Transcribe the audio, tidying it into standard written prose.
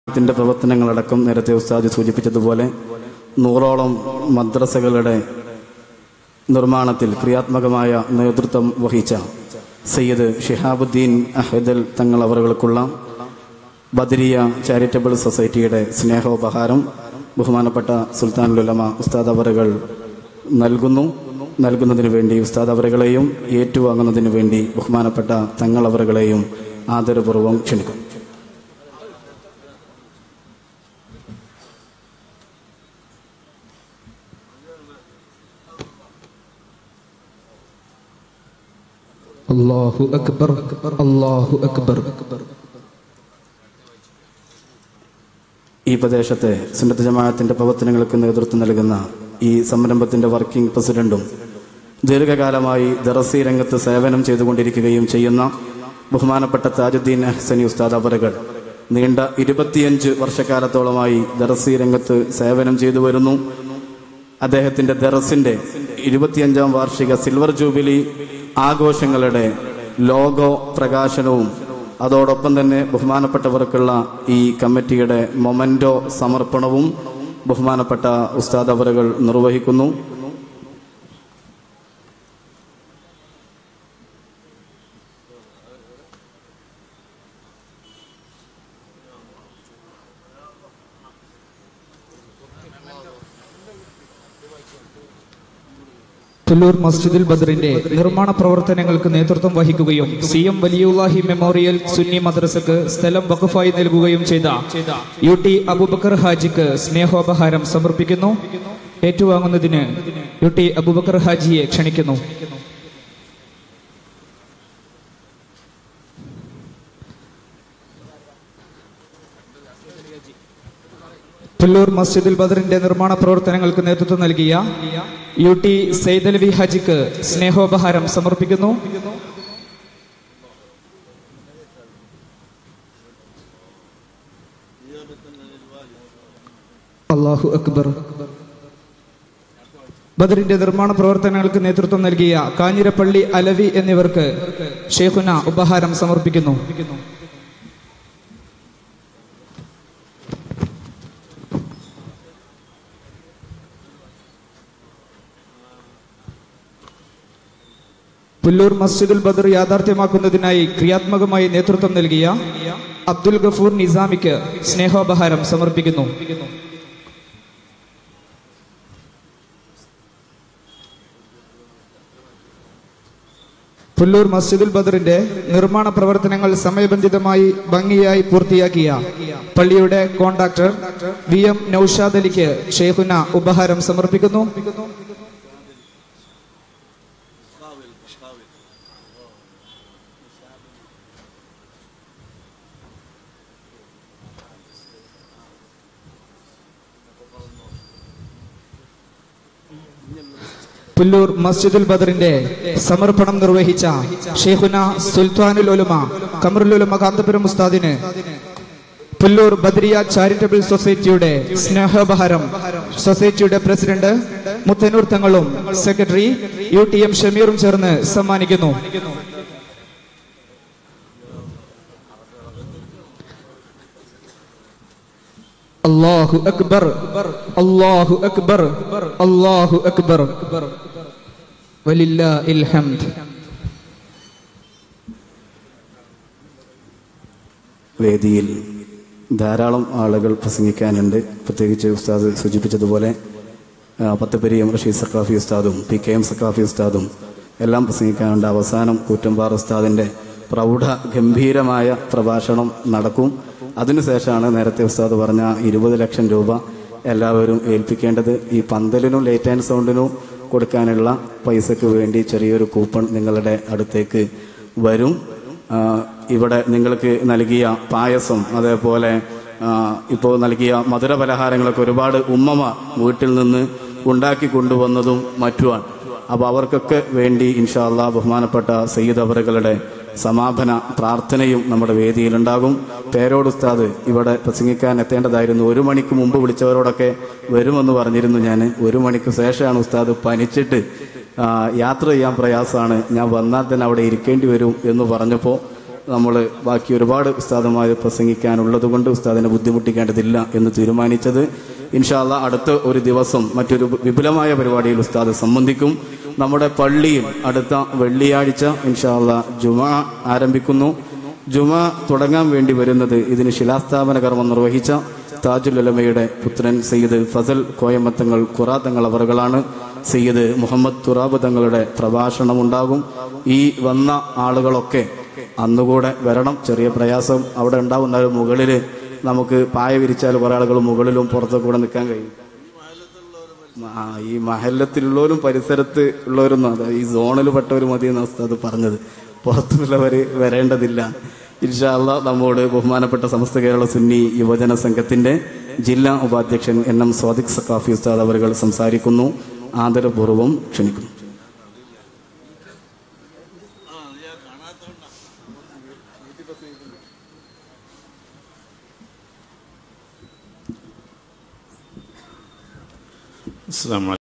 ത്തിന്റെ പ്രവർത്തനങ്ങളടക്കം നേരത്തെ ഉസ്താദ് സൂചിപ്പിച്ചതുപോലെ 100ഓളം മദ്രസകളുടെ നിർമ്മാണത്തിൽ ക്രിയാത്മകമായ നേതൃത്വം വഹിച്ച സയ്യിദ് ഷിഹാബുദ്ദീൻ അഹ്ദൽ തങ്ങൾ അവറുകൾക്കുള്ള ബദരിയ ചാരിറ്റബിൾ സൊസൈറ്റിയുടെ സ്നേഹോപഹാരം ബഹുമാനപ്പെട്ട സുൽത്താനുൽ ഉലമ ഉസ്താദ് അവറുകൾ നൽകുന്നതിനു വേണ്ടി ഉസ്താദ് അവറുകളെയും ഏറ്റുവാങ്ങുന്നതിനു വേണ്ടി ബഹുമാനപ്പെട്ട തങ്ങൾ അവറുകളെയും ആദരപൂർവ്വം ക്ഷണിക്കും. അല്ലാഹു അക്ബർ അല്ലാഹു അക്ബർ. ഈ പ്രദേശത്തെ സുന്നത്ത് ജമാഅത്തിന്റെ പ്രവർത്തനങ്ങൾക്ക് നേതൃത്വം നൽകുന്ന ഈ സംരംഭത്തിന്റെ വർക്കിംഗ് പ്രസിഡന്റും ദീർഘകാലമായി ദറസി രംഗത്ത് സേവനം ചെയ്തുകൊണ്ടിരിക്കുകയും ചെയ്യുന്ന ബഹുമാനപ്പെട്ട താജുദ്ദീൻ അഹ്സനി ഉസ്താദ് അവറുകൾ നീണ്ട 25 വർഷക്കാലത്തോളമായി ദറസി രംഗത്ത് സേവനം ചെയ്തു വരുന്നു. അദ്ദേഹത്തിന്റെ ദറസിന്റെ 25ാം വാർഷിക സിൽവർ ജൂബിലി ആഘോഷങ്ങളുടെ ലോഗോ പ്രകാശനവും അതോടൊപ്പം തന്നെ ബഹുമാനപ്പെട്ടവർക്കുള്ള ഈ കമ്മിറ്റിയുടെ മൊമന്റോ സമർപ്പണവും ബഹുമാനപ്പെട്ട ഉസ്താദ് അവറുകൾ നിർവഹിക്കുന്നു. തുല്ലൂർ മസ്ജിദുൽ ബദറിന്റെ നിർമ്മാണ പ്രവർത്തനങ്ങൾക്ക് നേതൃത്വം വഹിക്കുകയും CM വലിയുല്ലാഹി മെമ്മോറിയൽ സുന്നി മദ്രസക്ക് സ്ഥലം വഖഫായി നൽകുകയും ചെയ്ത UT അബൂബക്കർ ഹാജിക്ക് സ്നേഹോപഹാരം സമർപ്പിക്കുന്നു. ഏറ്റുവാങ്ങുന്നതിന് UT അബൂബക്കർ ഹാജിയെ ക്ഷണിക്കുന്നു. തുല്ലൂർ മസ്ജിദുൽ ബദറിന്റെ നിർമ്മാണ പ്രവർത്തനങ്ങൾക്ക് നേതൃത്വം നൽകിയ UT സൈദലവി ഹാജിക്ക് സ്നേഹോപഹാരം സമർപ്പിക്കുന്നു. അല്ലാഹു അക്ബർ. ബദറിന്റെ നിർമ്മാണ പ്രവർത്തനങ്ങൾക്ക് നേതൃത്വം നൽകിയ കാഞ്ഞിരപ്പള്ളി അലവി എന്നിവർക്ക് ഷെയ്ഖുന ഉപഹാരം സമർപ്പിക്കുന്നു. പുല്ലൂർ മസ്ജിദുൽ ബദർ യാഥാർത്ഥ്യമാക്കുന്നതിനായി ക്രിയാത്മകമായി നേതൃത്വം നൽകിയ അബ്ദുൽ ഗഫൂർ നിസാമിക്ക് സ്നേഹോപഹാരം സമർപ്പിക്കുന്നു. പുല്ലൂർ മസ്ജിദുൽ ബദറിന്റെ നിർമ്മാണ പ്രവർത്തനങ്ങൾ സമയബന്ധിതമായി ഭംഗിയായി പൂർത്തിയാക്കിയ പള്ളിയുടെ കോൺട്രാക്ടർ VM നൌഷാദ് അലിക്ക് ഷെയ്ഖുന ഉപഹാരം സമർപ്പിക്കുന്നു. പുല്ലൂർ മസ്ജിദുൽ ബദറിന്റെ സമർപ്പണം നിർവഹിച്ച ഷെയ്ഖുന സുൽത്താനുൽ ഉലമ ഖമറുൽ ഉലമ കാന്തപുരം ഉസ്താദിന് പുല്ലൂർ ബദരിയ ചാരിറ്റബിൾ സൊസൈറ്റിയുടെ സ്നേഹോപഹാരം സൊസൈറ്റിയുടെ പ്രസിഡന്റ് മുത്തനൂർ തങ്ങളും സെക്രട്ടറി UTM ഷമീറും ചേർന്ന് സമ്മാനിക്കുന്നു. അല്ലാഹു അക്ബർ അല്ലാഹു അക്ബർ അല്ലാഹു അക്ബർ വലില്ലാഹിൽ ഹംദ്. വേദിയിൽ ധാരാളം ആളുകൾ പ്രസംഗിക്കാനുണ്ട്. പ്രത്യേകിച്ച് ഉസ്താദ് സൂചിപ്പിച്ചതുപോലെ പത്തപ്പെരിയം റഷീദ് സഖാഫി ഉസ്താദും PKM സഖാഫി ഉസ്താദും എല്ലാം പ്രസംഗിക്കാനുണ്ട്. അവസാനം കൂറ്റമ്പാറ ഉസ്താദിന്റെ പ്രൗഢ ഗംഭീരമായ പ്രഭാഷണം നടക്കും. അതിനുശേഷമാണ് നേരത്തെ ഉസ്താദ് പറഞ്ഞ 20 ലക്ഷം രൂപ എല്ലാവരും ഏൽപ്പിക്കേണ്ടത്. ഈ പന്തലിനും ലൈറ്റ് ആൻഡ് സൗണ്ടിനും കൊടുക്കാനുള്ള പൈസക്ക് വേണ്ടി ചെറിയൊരു കൂപ്പൺ നിങ്ങളുടെ അടുത്തേക്ക് വരും. ഇവിടെ നിങ്ങൾക്ക് നൽകിയ പായസം, അതേപോലെ ഇപ്പോൾ നൽകിയ മധുര പലഹാരങ്ങളൊക്കെ ഒരുപാട് ഉമ്മമ വീട്ടിൽ നിന്ന് ഉണ്ടാക്കി കൊണ്ടുവന്നതും മറ്റുമാണ്. അപ്പോൾ അവർക്കൊക്കെ വേണ്ടി ഇൻഷാ അല്ലാഹ് ബഹുമാനപ്പെട്ട സയ്യിദ് അവറുകളുടെ സമാപന പ്രാർത്ഥനയും നമ്മുടെ വേദിയിലുണ്ടാകും. പേരോട് ഉസ്താദ് ഇവിടെ പ്രസംഗിക്കാൻ എത്തേണ്ടതായിരുന്നു. 1 മണിക്ക് മുമ്പ് വിളിച്ചവരോടൊക്കെ വരുമെന്ന് പറഞ്ഞിരുന്നു. ഞാൻ 1 മണിക്ക് ശേഷമാണ് ഉസ്താദ് പനിച്ചിട്ട് യാത്ര ചെയ്യാൻ പ്രയാസമാണ്, ഞാൻ വന്നാൽ തന്നെ അവിടെ ഇരിക്കേണ്ടി വരും എന്ന് പറഞ്ഞപ്പോൾ നമ്മൾ ബാക്കി ഒരുപാട് ഉസ്താദുമാർ പ്രസംഗിക്കാനുള്ളത് കൊണ്ട് ഉസ്താദിനെ ബുദ്ധിമുട്ടിക്കേണ്ടതില്ല എന്ന് തീരുമാനിച്ചത്. ഇൻഷാ അല്ലാഹ് അടുത്ത ഒരു ദിവസം മറ്റൊരു വിപുലമായ പരിപാടിയിൽ ഉസ്താദ് സംബന്ധിക്കും. നമ്മുടെ പള്ളിയിൽ അടുത്ത വെള്ളിയാഴ്ച ഇൻഷാ അല്ലാഹ് ജുമുഅ ആരംഭിക്കുന്നു. ജുമുഅ തുടങ്ങാൻ വേണ്ടി വരുന്നത് ഇതിന് ശിലാസ്ഥാപന കർമ്മം നിർവഹിച്ച താജുൽ ഉലമയുടെ പുത്രൻ സയ്യിദ് ഫസൽ കോയമ്മത്തങ്ങൾ ഖുറാത്തങ്ങൾ അവറുകളാണ്. സയ്യിദ് മുഹമ്മദ് തുറാബ് തങ്ങളുടെ പ്രഭാഷണമുണ്ടാകും. ഈ വന്ന ആളുകളൊക്കെ അന്നുകൂടെ വരണം. ചെറിയ പ്രയാസം അവിടെ ഉണ്ടാവുന്ന മുകളിൽ നമുക്ക് പായ വിരിച്ചാൽ കുറേ ആളുകൾ മുകളിലും പുറത്തൊക്കെ കൂടെ നിൽക്കാൻ കഴിയും. ഈ മഹല്ലത്തിലുള്ളവരും പരിസരത്ത് ഉള്ളവരും ഈ സോണിൽ പെട്ടവർ മതി എന്ന അവസ്ഥ അത് പറഞ്ഞത്. പുറത്തുള്ളവർ വരേണ്ടതില്ല. ഇൻഷാ അല്ലാഹ് നമ്മോട് ബഹുമാനപ്പെട്ട സമസ്ത കേരള സുന്നി യുവജന സംഘത്തിന്റെ ജില്ലാ ഉപാധ്യക്ഷൻ NM സ്വാദിഖ് സഖാഫി ഉസ്താദ് അവറുകൾ സംസാരിക്കുന്നു. ആദരപൂർവ്വം ക്ഷണിക്കുന്നു. അസ്സലാമു